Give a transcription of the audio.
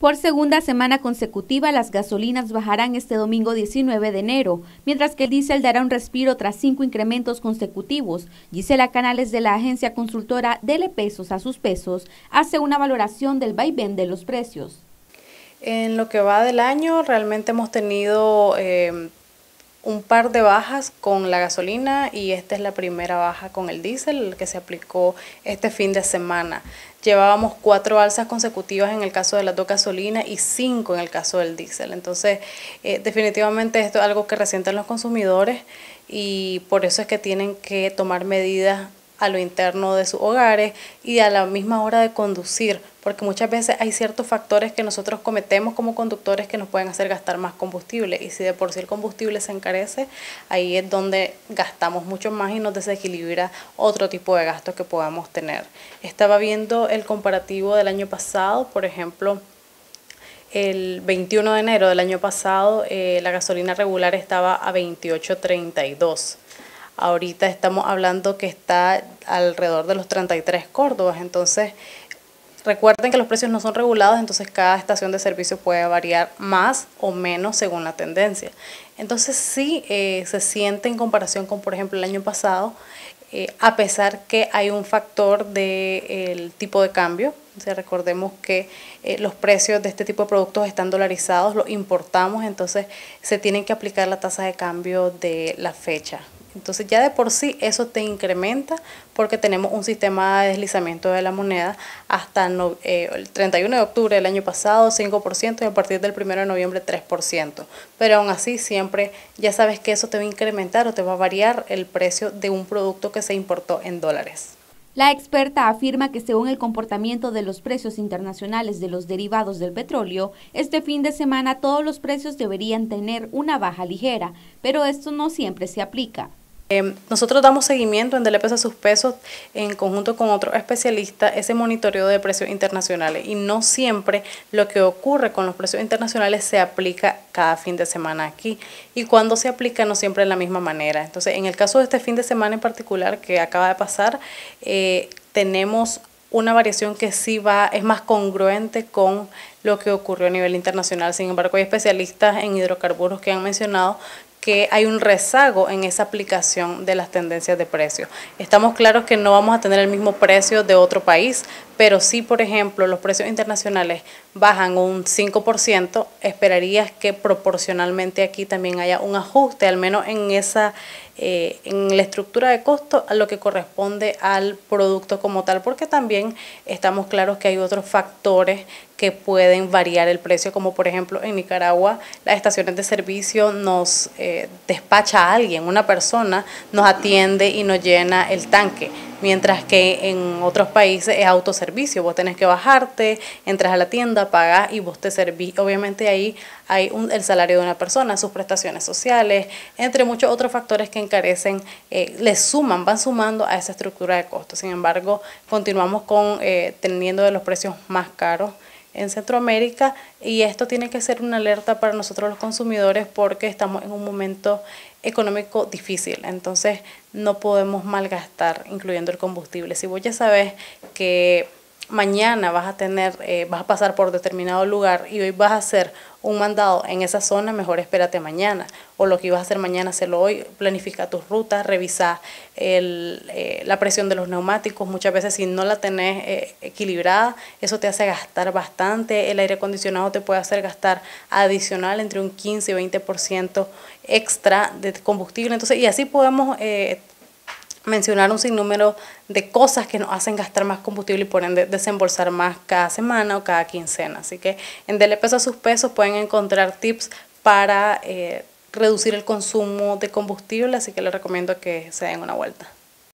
Por segunda semana consecutiva, las gasolinas bajarán este domingo 19 de enero, mientras que el diésel dará un respiro tras 5 incrementos consecutivos. Gisela Canales, de la agencia consultora Dele Pesos a sus pesos, hace una valoración del vaivén de los precios. En lo que va del año, realmente hemos tenido un par de bajas con la gasolina y esta es la primera baja con el diésel que se aplicó este fin de semana. Llevábamos 4 alzas consecutivas en el caso de las dos gasolinas y 5 en el caso del diésel. Entonces, definitivamente esto es algo que resienten los consumidores y por eso es que tienen que tomar medidas a lo interno de sus hogares y a la misma hora de conducir, porque muchas veces hay ciertos factores que nosotros cometemos como conductores que nos pueden hacer gastar más combustible, y si de por sí el combustible se encarece, ahí es donde gastamos mucho más y nos desequilibra otro tipo de gastos que podamos tener. Estaba viendo el comparativo del año pasado, por ejemplo, el 21 de enero del año pasado la gasolina regular estaba a 28.32. Ahorita estamos hablando que está alrededor de los 33 córdobas. Entonces, recuerden que los precios no son regulados, entonces cada estación de servicio puede variar más o menos según la tendencia. Entonces, sí se siente en comparación con, por ejemplo, el año pasado, a pesar que hay un factor del tipo de cambio. O sea, recordemos que los precios de este tipo de productos están dolarizados, los importamos, entonces se tienen que aplicar la tasa de cambio de la fecha. Entonces ya de por sí eso te incrementa porque tenemos un sistema de deslizamiento de la moneda hasta el 31 de octubre del año pasado 5% y a partir del 1 de noviembre 3%. Pero aún así siempre ya sabes que eso te va a incrementar o te va a variar el precio de un producto que se importó en dólares. La experta afirma que según el comportamiento de los precios internacionales de los derivados del petróleo, este fin de semana todos los precios deberían tener una baja ligera, pero esto no siempre se aplica. Nosotros damos seguimiento en Dele Pesos a sus pesos en conjunto con otros especialistas ese monitoreo de precios internacionales, y no siempre lo que ocurre con los precios internacionales se aplica cada fin de semana aquí, y cuando se aplica no siempre de la misma manera. Entonces, en el caso de este fin de semana en particular que acaba de pasar, tenemos una variación que sí es más congruente con lo que ocurrió a nivel internacional. Sin embargo, hay especialistas en hidrocarburos que han mencionado que hay un rezago en esa aplicación de las tendencias de precios. Estamos claros que no vamos a tener el mismo precio de otro país, pero si, por ejemplo, los precios internacionales bajan un 5%, esperarías que proporcionalmente aquí también haya un ajuste, al menos en la estructura de costo, a lo que corresponde al producto como tal, porque también estamos claros que hay otros factores que pueden variar el precio, como por ejemplo en Nicaragua las estaciones de servicio nos despacha a alguien, una persona nos atiende y nos llena el tanque, mientras que en otros países es autoservicio, vos tenés que bajarte, entras a la tienda, pagás y vos te servís. Obviamente ahí hay el salario de una persona, sus prestaciones sociales, entre muchos otros factores que encarecen, van sumando a esa estructura de costos. Sin embargo, continuamos teniendo de los precios más caros en Centroamérica, y esto tiene que ser una alerta para nosotros los consumidores porque estamos en un momento económico difícil, entonces no podemos malgastar, incluyendo el combustible. Si vos ya sabes que mañana vas a pasar por determinado lugar y hoy vas a hacer un mandado en esa zona, mejor espérate mañana, o lo que ibas a hacer mañana, hacerlo hoy. Planifica tus rutas, revisa la presión de los neumáticos. Muchas veces si no la tenés equilibrada, eso te hace gastar bastante. El aire acondicionado te puede hacer gastar adicional entre un 15 y 20% extra de combustible. Entonces, y así podemos mencionar un sinnúmero de cosas que nos hacen gastar más combustible y por ende desembolsar más cada semana o cada quincena. Así que en Dele Pesos a sus pesos pueden encontrar tips para reducir el consumo de combustible, así que les recomiendo que se den una vuelta.